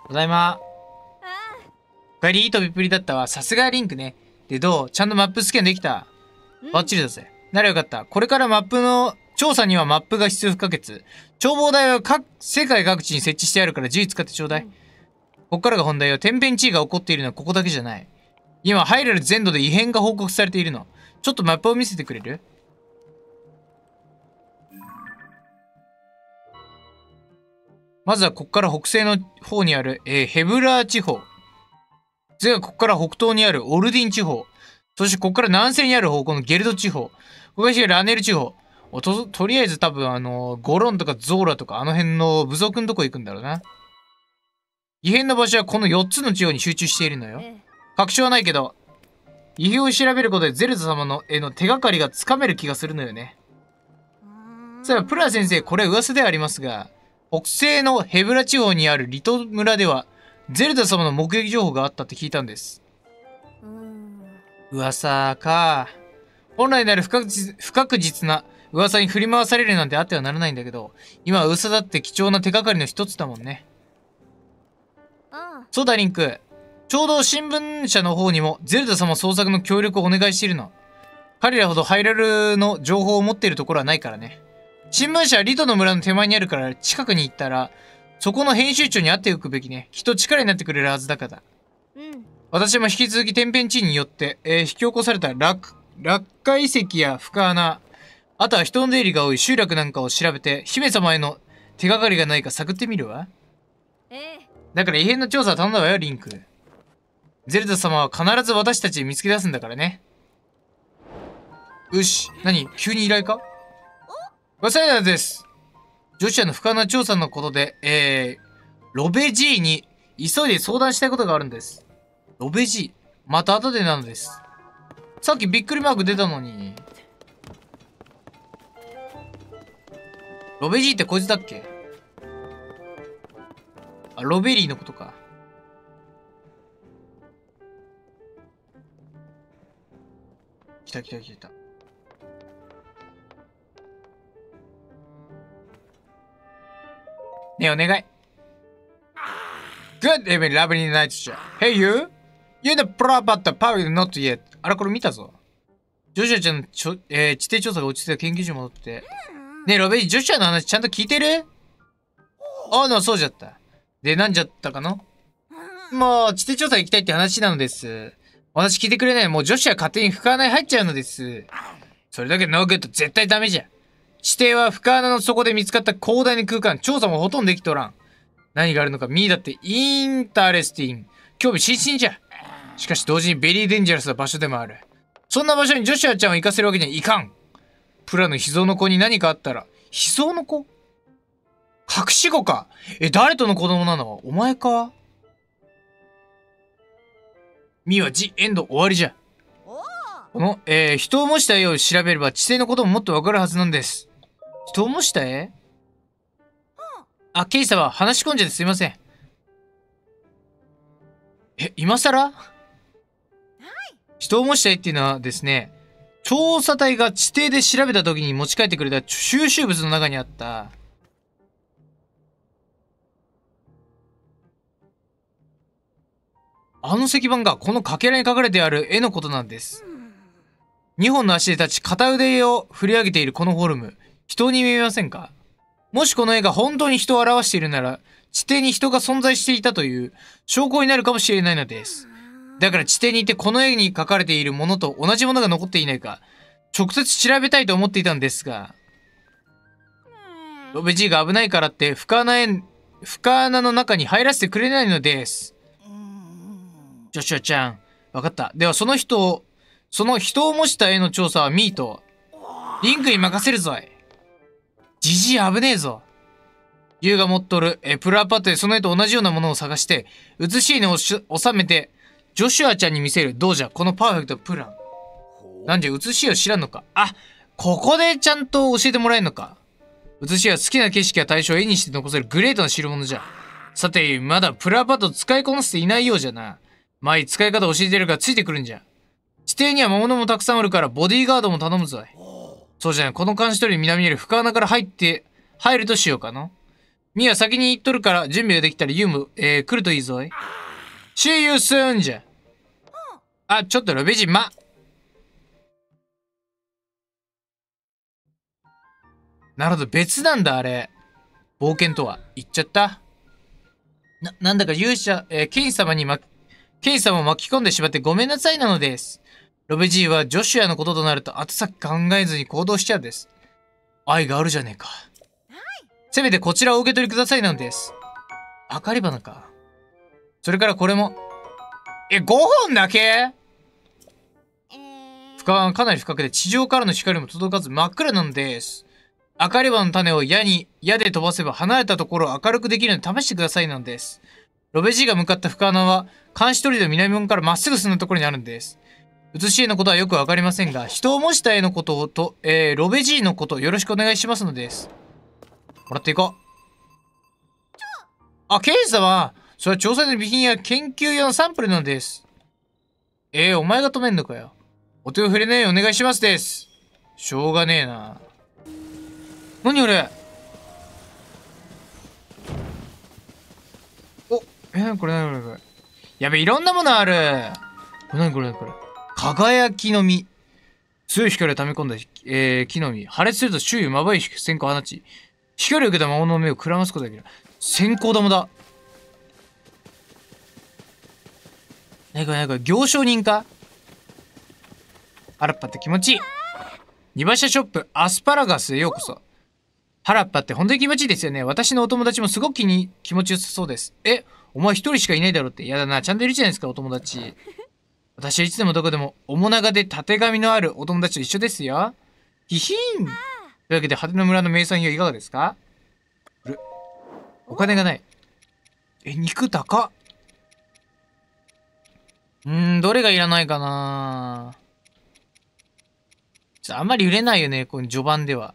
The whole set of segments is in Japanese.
ただいま。お帰り、いい飛びっぷりだったわ。さすがリンクね。で、どう？ちゃんとマップスキャンできた？バッチリだぜ。ならよかった。これからマップの調査にはマップが必要不可欠。眺望台は世界各地に設置してあるから自由使ってちょうだい。こっからが本題よ。天変地異が起こっているのはここだけじゃない。今、ハイラル全土で異変が報告されているの。ちょっとマップを見せてくれる？まずはこっから北西の方にある、ヘブラー地方。次はここから北東にあるオルディン地方。そしてここから南西にある方向のゲルド地方。ここがラネル地方。とりあえず多分ゴロンとかゾーラとかあの辺の部族のとこ行くんだろうな。異変の場所はこの4つの地方に集中しているのよ。確証はないけど、異変を調べることでゼルダ様の絵の手がかりがつかめる気がするのよね。そういえばプラ先生、これ噂ではありますが、北西のヘブラ地方にあるリト村では、ゼルダ様の目撃情報があったって聞いたんです。噂か。本来なら不確実な噂に振り回されるなんてあってはならないんだけど、今は噂だって貴重な手がかりの一つだもんね。そうだリンク。ちょうど新聞社の方にもゼルダ様捜索の協力をお願いしているの。彼らほどハイラルの情報を持っているところはないからね。新聞社はリトの村の手前にあるから近くに行ったら、そこの編集長に会っておくべきね。きっと力になってくれるはずだから。私も引き続き天変地異によって、引き起こされた落下遺跡や深穴、あとは人の出入りが多い集落なんかを調べて、姫様への手がかりがないか探ってみるわ。だから異変の調査は頼んだわよ、リンク。ゼルダ様は必ず私たち見つけ出すんだからね。よし、何？急に依頼か？ごさいなんです。女子の深穴調査のことで、ロベ G に急いで相談したいことがあるんです。ロベ G？ また後でなのです。さっきびっくりマーク出たのに。ロベ G ってこいつだっけ？あ、ロベリーのことか。来た来た来た。ねえ、お願い。Good evening, lovely night, sir. Hey, you? You're the proper power not yet. あれ、これ見たぞ。ジョシュアちゃんの地底調査が落ち着いた研究所に戻って。ねえ、ロベジ、ジョシュアの話ちゃんと聞いてる？ああ、そうじゃった。で、なんじゃったかの？もう、地底調査行きたいって話なのです。私聞いてくれない。もうジョシュア勝手に深穴に入っちゃうのです。それだけノーグッド絶対ダメじゃ。地底は深穴の底で見つかった広大な空間。調査もほとんどできとらん。何があるのかミーだってインタレスティング。興味津々じゃ。しかし同時にベリーデンジャラスな場所でもある。そんな場所にジョシュアちゃんを行かせるわけにはいかん。プラの秘蔵の子に何かあったら。秘蔵の子？隠し子か。誰との子供なの？お前か？ミーはジ・エンド終わりじゃ。この、人を模した絵を調べれば地底のことももっとわかるはずなんです。人を模した絵？あ、ケイ様、話し込んじゃってすいません。今更？人を模した絵っていうのはですね、調査隊が地底で調べた時に持ち帰ってくれた収集物の中にあった、あの石板がこのかけらに書かれてある絵のことなんです。2本の足で立ち片腕を振り上げているこのフォルム、人に見えませんか？もしこの絵が本当に人を表しているなら、地底に人が存在していたという証拠になるかもしれないのです。だから地底にいてこの絵に描かれているものと同じものが残っていないか、直接調べたいと思っていたんですが、ロベジーが危ないからって深穴の中に入らせてくれないのです。ジョシュアちゃん、わかった。ではその人を模した絵の調査はミート。リンクに任せるぞい。ジジイ危ねえぞ。ユウが持っとるプラパッドでその絵と同じようなものを探して、写しに収めて、ジョシュアちゃんに見せる。どうじゃ、このパーフェクトプラン。なんじゃ、写し絵を知らんのか。あ、ここでちゃんと教えてもらえんのか。写し絵は好きな景色や対象を絵にして残せるグレートな代物じゃ。さて、まだプラパッド使いこなせていないようじゃな。前に使い方教えてるからついてくるんじゃ。地底には魔物もたくさんおるからボディーガードも頼むぞい。そうじゃない、この監視取り南にある深穴から入るとしようかな。 ミア先に行っとるから準備ができたらユウも、来るといいぞい。See you soon じゃ。あ、ちょっとロベジン、なるほど、別なんだ、あれ。冒険とは。言っちゃった。なんだか勇者、ケイン様を巻き込んでしまってごめんなさいなのです。ロベジーはジョシュアのこととなると後先考えずに行動しちゃうんです。愛があるじゃねえか。せめてこちらをお受け取りくださいなんです。明かり花か。それからこれも。5本だけ？かなり深くて地上からの光も届かず真っ暗なのです。明かり花の種を矢で飛ばせば離れたところを明るくできるので試してくださいなんです。ロベジーが向かった深穴は監視砦の南門からまっすぐ進んだところにあるんです。写し絵のことはよくわかりませんが、人を模した絵のことと、ロベジーのことよろしくお願いしますのです。もらっていこう。あ、ケイ様、それは調査の備品や研究用のサンプルなのです。お前が止めんのかよ。お手を触れないようお願いしますです。しょうがねえな。何これ？お、これ何これ。やべ、いろんなものある。何これ。輝きの実。強い光を溜め込んだ、木の実。破裂すると周囲をまばゆい閃光を放ち、光を受けた魔物の目をくらますことができる。閃光玉だ。何これ、行商人か？原っぱって気持ちいい。煮馬車ショップ、アスパラガスへようこそ。原っぱって本当に気持ちいいですよね。私のお友達もすごく気持ちよさそうです。お前一人しかいないだろって。やだな、ちゃんといるじゃないですか、お友達。私はいつでもどこでも、面長で縦紙のあるお友達と一緒ですよ。ヒヒーン。というわけで、果ての村の名産品はいかがですか？お金がない。肉高っ。どれがいらないかな。あんまり売れないよね、この序盤では。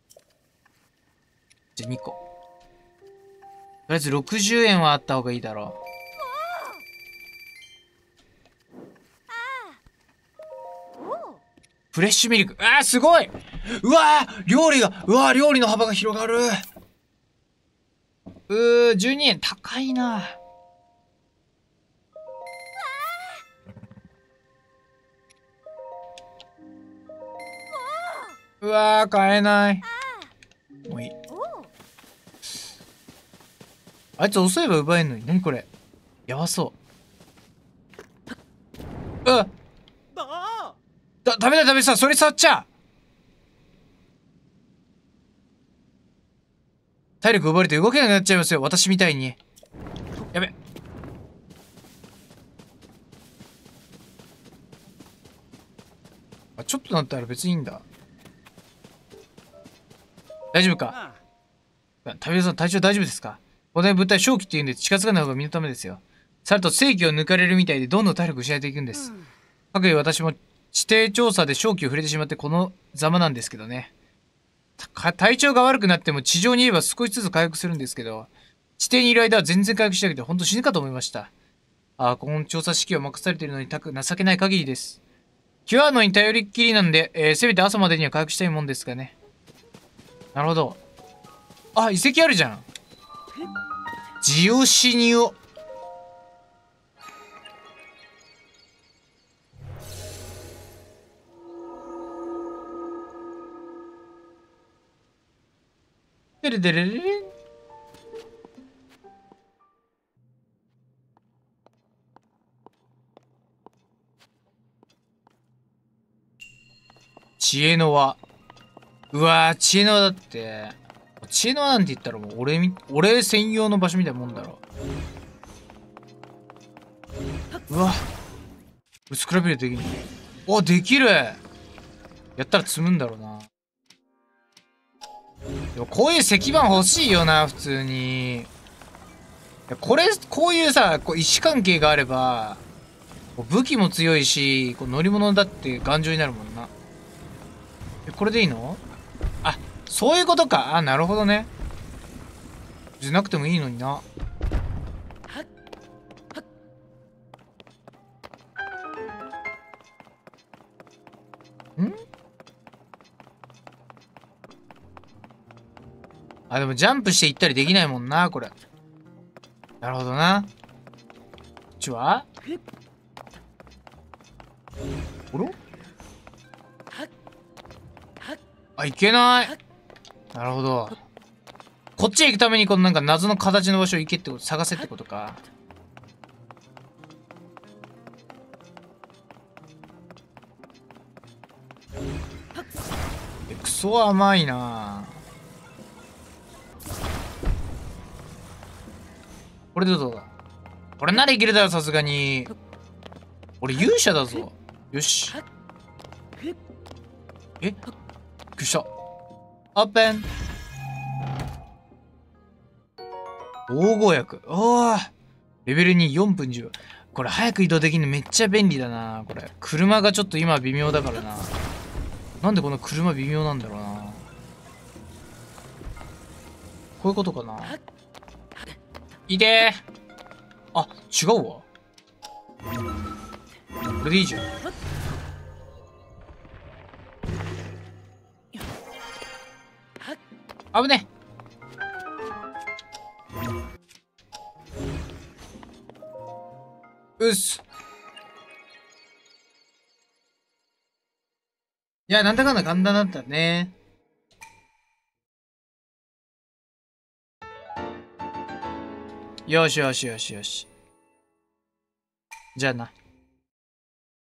じゃあ2個。とりあえず60円はあった方がいいだろう。フレッシュミルク。すごい。料理の幅が広がる。12円高いな。買えない。もういい。あいつ襲えば奪えんのに。何これ。やばそう。ダメだ、それ触っちゃ。体力奪われて動けなくなっちゃいますよ。私みたいに。やべ。ちょっとなったら別にいいんだ。大丈夫か？旅人さん、体調大丈夫ですか？この物体正気って言うんで近づかない方が身のためですよ。さると正気を抜かれるみたいでどんどん体力失っていくんです。かくいう私も地底調査で正気を触れてしまってこのざまなんですけどね。体調が悪くなっても地上にいれば少しずつ回復するんですけど、地底にいる間は全然回復しなくて本当死ぬかと思いました。この調査指揮を任されているのに情けない限りです。キュアノに頼りっきりなんで、せめて朝までには回復したいもんですかね。なるほど。遺跡あるじゃん。ジオシニオ。デレデレレレン。知恵の輪。知恵の輪だって。知恵の輪なんて言ったらもう俺専用の場所みたいなもんだろ。スクラビルできる。できる。やったら積むんだろうな。でもこういう石板欲しいよな、普通に。こういうさ、石関係があれば、武器も強いし、乗り物だって頑丈になるもんな。これでいいの？そういうことか。なるほどね。じゃなくてもいいのにな。 あ、でもジャンプして行ったりできないもんな、これ。なるほどな。こっちはおろあ、いけない。なるほど。こっちへ行くためにこのなんか謎の形の場所行けってこと、探せってことか。クソ甘いな。これでどうだ。これならいけるだろ、さすがに。俺勇者だぞ。よし。びっくりした。オープン。黄金薬。おお。レベル2、4分10。これ早く移動できるのめっちゃ便利だな。これ。車がちょっと今微妙だからな。なんでこの車微妙なんだろうな。こういうことかな。いてー。あ、違うわ。これでいいじゃん。危ね。うっす。いや、なんだかんだ簡単だったね。よしよしよしよし。じゃあな。